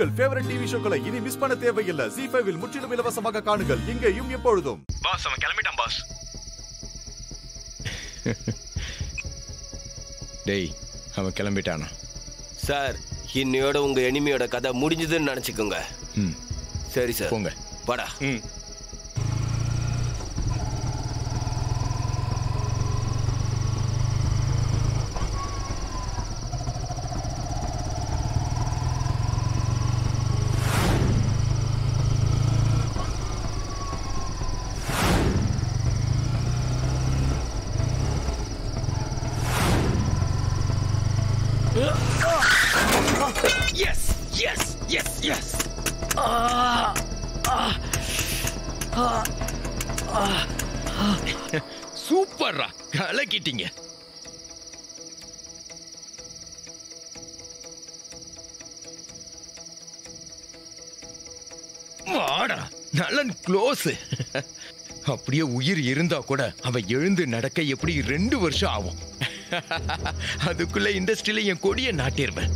உங்கள் favourite TV ஷோக்களை இனி miss பண்ண தேவையில்லை. ZEE5 இல் முற்றிலும் இலவசமாக காணுங்கள். இங்கேயும் எப்பொழுதும். பாஸ் அவன் கிளம்பிட்டான் பாஸ். டேய் அவன் கிளம்பிட்டானா? சார் இன்னையோட உங்க எனிமியோட கதை முடிஞ்சதுன்னு நினைச்சுக்கோங்க. சரி சார் போங்க. வாடா. Yes, yes, yes, yes. சூப்பர்ரா, கலக்கிட்டீங்க. வாடா, நலன் க்ளோஸ். அப்படியே உயிர் இருந்தா கூட அவ எழுந்து நடக்க எப்படி 2 வருஷம் ஆகும். அதுக்குள்ள இண்டஸ்ட்ரியில என் கொடிய நாட்டிருவேன்.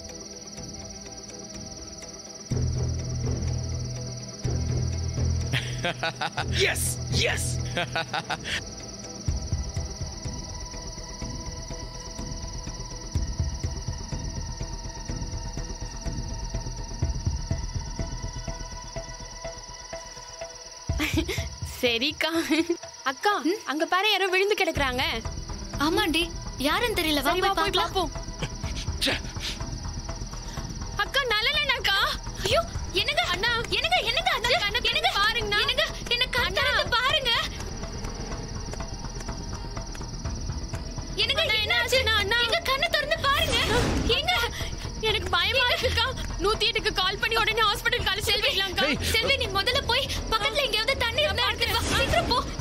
Yes, yes. சரிக்கா. அக்கா அங்க பாரு யாரோ விழுந்து கிடக்குறாங்க. ஆமாண்டி, யாருன்னு தெரியல. வா போய் பாப்போம். அக்கா நல்லலனாக்கா. ஐயோ என்னங்க அண்ணா, என்னங்க என்னங்க அண்ணா, என்னங்க பாருங்க, என்னங்க என்ன கண்ணால பாருங்க. என்னங்க என்னாச்சு? அண்ணா எங்க கண்ணை திறந்து பாருங்க. எங்க எனக்கு பயமா இருக்குக்கா. 108க்கு கால் பண்ணி உடனே ஹாஸ்பிடல் கால் செல்விங்களாக்கா. செல்வி நீ முதல்ல போய் பக்கத்துல எங்கயாவது தண்ணி இருந்தா எடுத்துட்டு வா. சீக்கிரம் போ.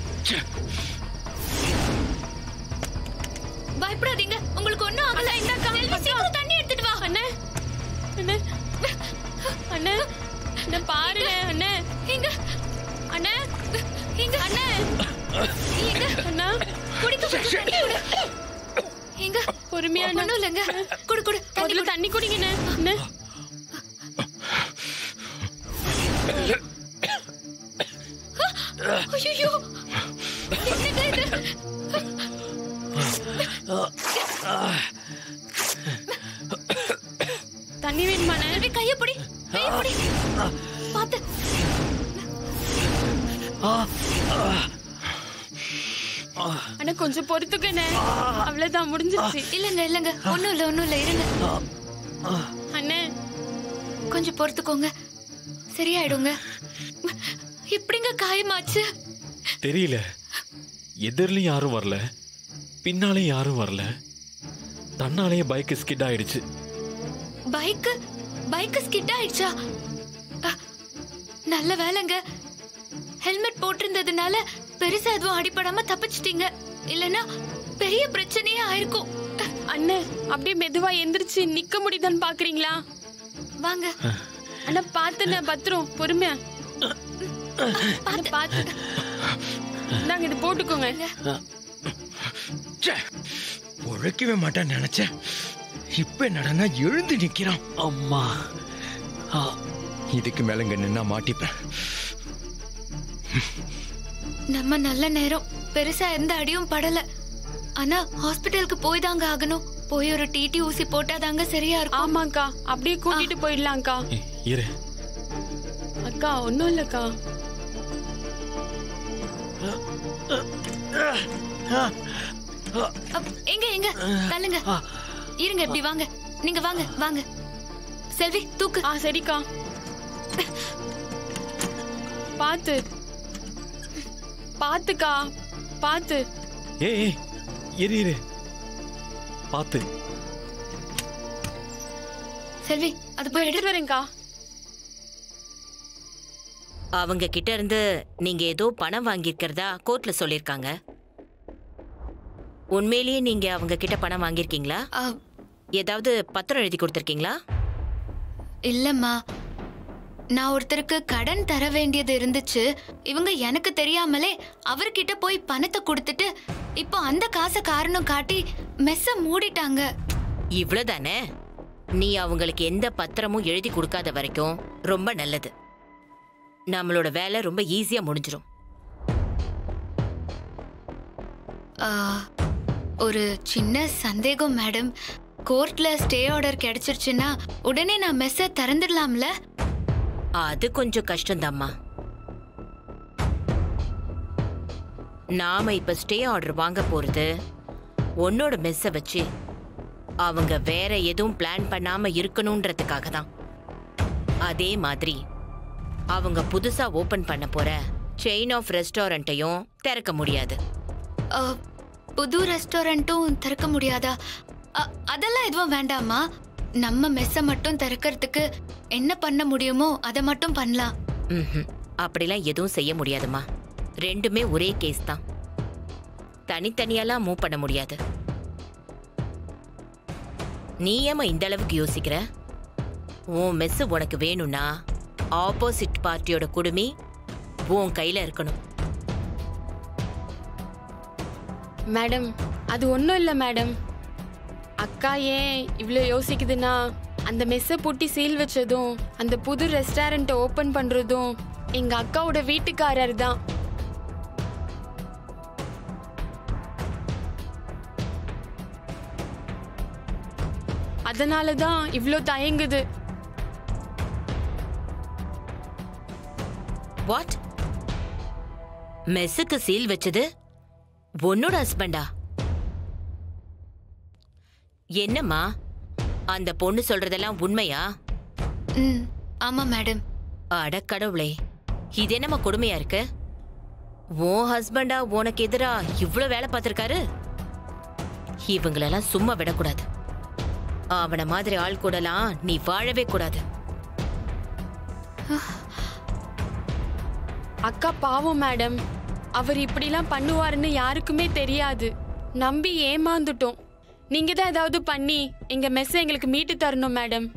பயப்படாதீங்க, உங்களுக்கு ஒண்ணும் ஆகல. இந்தாக்கா செல்வி சீக்கிரம் தண்ணி எடுத்துட்டு வா. அண்ணே அண்ணே அண்ணே அண்ணே பாருங்க அண்ணே. எங்க அண்ணே எங்க அண்ணே எங்க அண்ணா குடிக்க தண்ணி குடு. எங்க பொறுமையா ஒண்ணும் இல்லங்க. குடு குடு முதல்ல தண்ணி குடிங்க அண்ணே. ஐயோ என்னங்க இது? தண்ணி வேணுமாண்ணே? கைய பிடி, கைய பிடி. பாத்து. அண்ணா கொஞ்சம் பொறுத்துக்கண்ணே. அவ்வளவுதான் முடிஞ்சிருச்சு. இல்லங்க இல்லங்க, ஒண்ணும் இல்ல இருங்க. அண்ணே கொஞ்சம் பொறுத்துக்கோங்க, சரியாயிடுங்க. எப்படிங்க காயமாச்சு? தெரியல, எதிரிலும் யாரும் வரல, பின்னாலே யாரும் வரல. தன்னாலேயே பைக் ஸ்கிட் ஆயிடுச்சு. பைக் ஸ்கிட் ஆயிடுச்சா? நல்ல வேலைங்க, ஹெல்மெட் போட்டிருந்ததுனால பெருசா எதுவும் அடிபடாம தப்பிச்சிட்டீங்க. இல்லனா பெரிய பிரச்சனையே ஆயிருக்கும். அண்ணே அப்படியே மெதுவா எந்திரிச்சு நிக்க முடியுதான்னு பாக்குறீங்களா? வாங்க அண்ணா. பாத்துண்ணே, பத்திரம், பொறுமையா பாத்து. நாங்க இது போட்டுக்கோங்க. உழைக்கவே மாட்டான்னு நினைச்சேன். இப்ப நடனா எழுந்து நிக்கிறான். அம்மா, இதுக்கு மேலங்க நின்னா மாட்டிப்பேன். நம்ம நல்ல நேரம், பெருசா எந்த அடியும் படல. ஆனா ஹாஸ்பிட்டலுக்கு போய் தாங்க ஆகணும். போய் ஒரு டிடி ஊசி போட்டாதாங்க சரியா இருக்கும். ஆமாக்கா, அப்படியே கூட்டிட்டு போயிடலாம்க்கா. இரு அக்கா ஒண்ணும் இல்லக்கா. எங்க எங்க தள்ளுங்க. இருங்க, இப்படி வாங்க. நீங்க வாங்க வாங்க. செல்வி தூக்கு. சரிக்கா. பாத்து பாத்துக்கா, பாத்து. ஏய் இரு இரு, பாத்து. செல்வி அது போய் எடுத்து வரேன்க்கா. அவங்க கிட்ட இருந்து நீங்க ஏதோ பணம் வாங்கியிருக்கிறதா கோர்ட்ல சொல்லிருக்காங்க. உண்மையிலேயே நீங்க அவங்க கிட்ட பணம் வாங்கியிருக்கீங்களா? ஏதாவது பத்திரம் எழுதி கொடுத்திருக்கீங்களா? இல்லம்மா, நான் ஒருத்தருக்கு கடன் தர வேண்டியது இருந்துச்சு. இவங்க எனக்கு தெரியாமலே அவர்கிட்ட போய் பணத்தை கொடுத்துட்டு இப்போ அந்த காசை காரணம் காட்டி மெஸ்ஸ மூடிட்டாங்க. இவ்வளவுதானே? நீ அவங்களுக்கு எந்த பத்திரமும் எழுதி கொடுக்காத வரைக்கும் ரொம்ப நல்லது. நம்மளோட வேலை ரொம்ப ஈஸியா முடிஞ்சிடும். ஒரு சின்ன சந்தேகம் மேடம். கோர்ட்ல ஸ்டே ஆர்டர் கிடைச்சிருச்சுன்னா உடனே நான் மெஸ்ஸ திறந்துடலாம்ல? அது கொஞ்சம் கஷ்டம்தாம்மா. நாம இப்ப ஸ்டே ஆர்டர் வாங்க போறது உன்னோட மெஸ்ஸ வச்சு அவங்க வேற எதுவும் பிளான் பண்ணாம இருக்கணும்ன்றதுக்காக தான். அதே மாதிரி அவங்க புதுசா ஓபன் பண்ண போற செயின் ஆஃப் ரெஸ்டாரண்ட்டையும் திறக்க முடியாது. புது ரெஸ்டாரண்ட்டும் திறக்க முடியாதா? அதெல்லாம் எதுவும் வேண்டாமா? நம்ம மெஸ்ஸ மட்டும் திறக்கிறதுக்கு என்ன பண்ண முடியுமோ அதை மட்டும் பண்ணலாம். அப்படிலாம் எதுவும் செய்ய முடியாதுமா. ரெண்டுமே ஒரே கேஸ் தான். தனித்தனியெல்லாம் மூவ் பண்ண முடியாது. நீ ஏமா இந்த அளவுக்கு யோசிக்கிற? உன் மெஸ் உனக்கு வேணும்னா ஆப்போசிட் பார்ட்டியோட குடுமி உன் கையில இருக்கணும். மேடம், அது ஒன்றும் இல்லை மேடம். அக்கா ஏன் இவ்வளோ யோசிக்குதுன்னா, அந்த மெஸ்ஸை பூட்டி சீல் வச்சதும் அந்த புது ரெஸ்டாரண்ட்டை ஓப்பன் பண்ணுறதும் எங்கள் அக்காவோட வீட்டுக்காரர் தான். அதனால தான் இவ்வளோ தயங்குது. வாட்? மெஸ்ஸுக்கு சீல் வச்சது உன்னோட ஹஸ்பண்டா? என்னம்மா, அந்த பொண்ணு சொல்றதெல்லாம் உண்மையா? ஆமா மேடம். அட கடவுளே, இது என்னம்மா கொடுமையா இருக்கு? உன் ஹஸ்பண்டா உனக்கு எதிரா இவ்வளவு வேலை பார்த்திருக்காரு? இவங்களெல்லாம் சும்மா விடக்கூடாது. அவன மாதிரி ஆள் கூடலாம் நீ வாழவே கூடாது. அக்கா பாவம் மேடம். அவர் இப்படிலாம் பண்ணுவாருன்னு யாருக்குமே தெரியாது. நம்பி ஏமாந்துட்டோம். நீங்க தான் ஏதாவது பண்ணி எங்க மெஸ்ஸை எங்களுக்கு மீட்டு தரணும் மேடம்.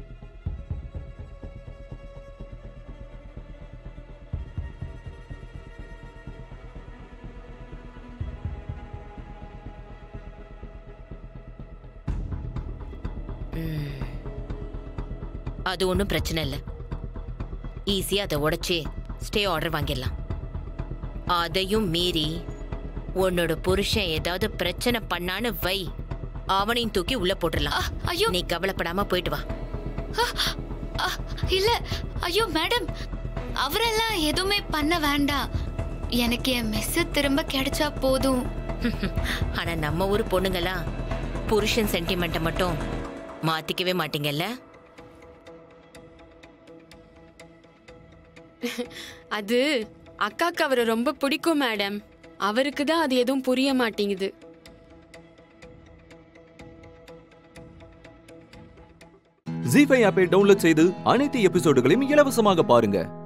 அது ஒன்றும் பிரச்சனை இல்லை. ஈஸியா அதை உடைச்சி ஸ்டே ஆர்டர் வாங்கிடலாம். அதையும் மீறி உன்னோட புருஷன் ஏதாவது பிரச்சனை பண்ணான்னு வை, அவனையும் தூக்கி உள்ள போட்டுடலாம். ஐயோ, நீ கவலைப்படாம போயிட்டு வா. இல்ல, ஐயோ மேடம், அவரெல்லாம் எதுவுமே பண்ண வேண்டாம். எனக்கு என் மெஸ் திரும்ப கிடைச்சா போதும். ஆனா நம்ம ஊர் பொண்ணுங்களா புருஷன் சென்டிமெண்ட்டை மட்டும் மாத்திக்கவே மாட்டீங்கல்ல? அது அக்காக்கு அவரை ரொம்ப பிடிக்கும் மேடம். அவருக்கு தான் அது எதுவும் புரிய மாட்டேங்குது. ஜீ5 ஆப்பை டவுன்லோட் செய்து அனைத்து எபிசோடுகளையும் இலவசமாக பாருங்க.